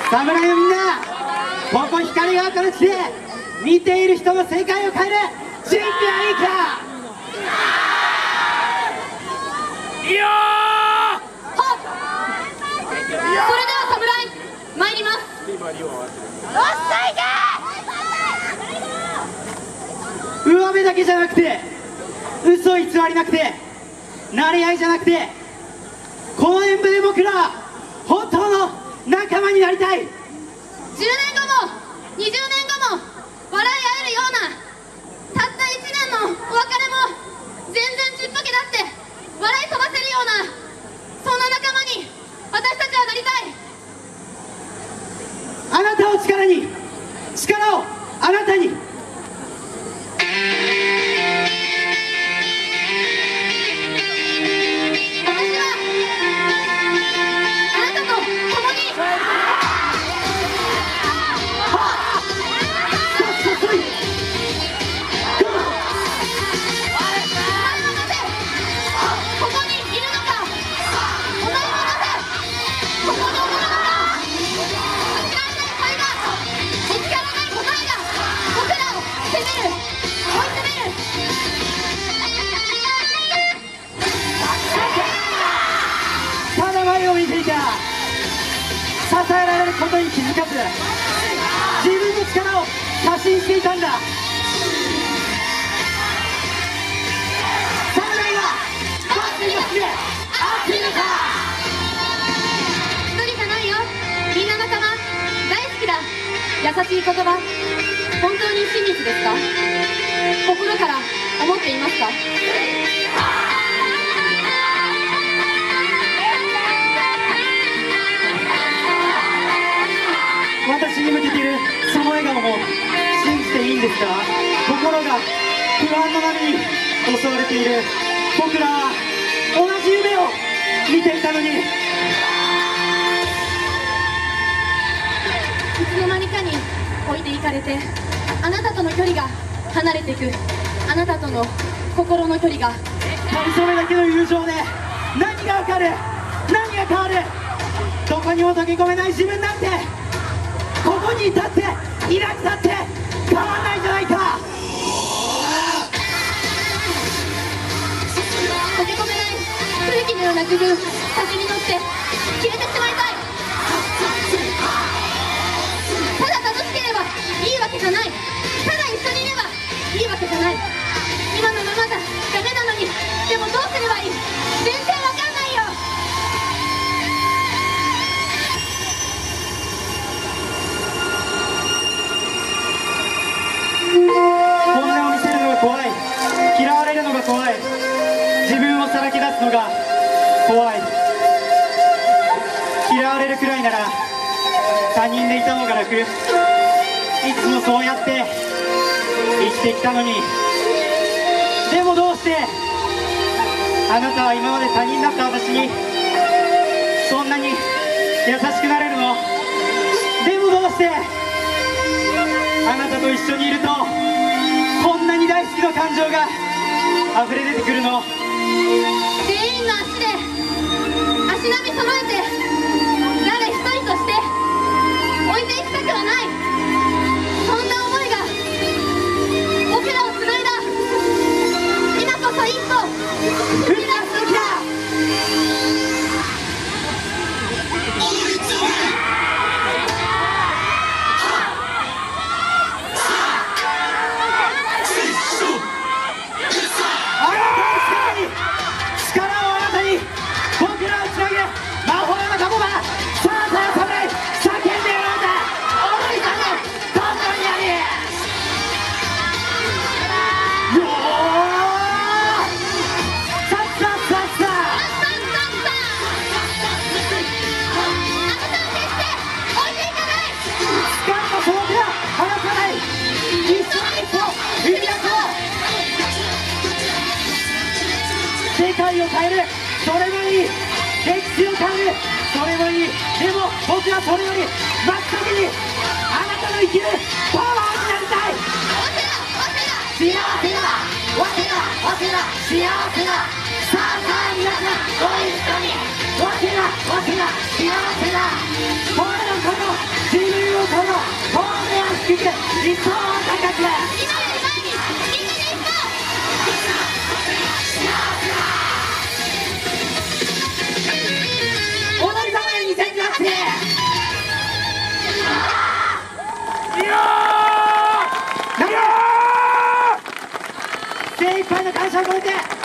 侍のみんな、ここ光が丘の地で見ている人の世界を変える準備はいいか。 いいよー。 はっ。それでは侍参ります。おっしゃいけ。 上辺だけじゃなくて、嘘偽りなくて、慣れ合いじゃなくて、この演舞で僕らは本当の仲間になりたい。 10年後も20年後も笑い合えるような、たった1年のお別れも全然ちっぽけだって笑い飛ばせるような、そんな仲間に私たちはなりたい。 あなたを力に、力をあなたに。支えられることに気づかず、自分の力を過信していたんだ。侍が待っていますね。合っているか。 一人じゃないよ、みんな仲間。大好きだ。優しい言葉、本当に真実ですか。心から思っていますか。 私に向けているその笑顔も信じていいんですか。心が不安の波に襲われている僕らは同じ夢を見ていたのに、 いつの間にかに置いていかれて、あなたとの距離が離れていく。あなたとの心の距離が。 それだけの友情で何がわかる、何が変わる。どこにも溶け込めない自分なんて、ここにいたっていなくたって変わんないじゃないか。 溶け込めない空気のような自分、先に乗って消えてしまいたい。ただ楽しければいいわけじゃない。ただ一緒にいればいいわけじゃない。今のままじゃダメなのに、でもどうすればいい、全然わかんないよ。 本音を見せるのが怖い、嫌われるのが怖い、自分をさらけ出すのが怖い。嫌われるくらいなら他人でいた方が楽。いつもそうやって生きてきたのに。でもどうしてあなたは今まで他人だった私にそんなに優しくなれるの。でもどうしてあなたと一緒にいるとこんなに大好きな感情が溢れ出てくるの。 全員の足で足並み揃えて、誰一人として置いていきたくはない。そんな思いが僕らをつないだ。今こそ一歩踏み出す時だ。 世界を変える、それもいい。歴史を変える、それもいい。でも僕はそれより真っ先にあなたの生きるパワーになりたい。幸せだ、わせだ、わせだ、幸せだ。さあ皆さんご一緒に、わせだ、わせだ、幸せだ。俺のこと一歩高く今より前にみんなで一歩。 踊り様へ2018。 いやー、いやー、 精一杯の感謝を込めて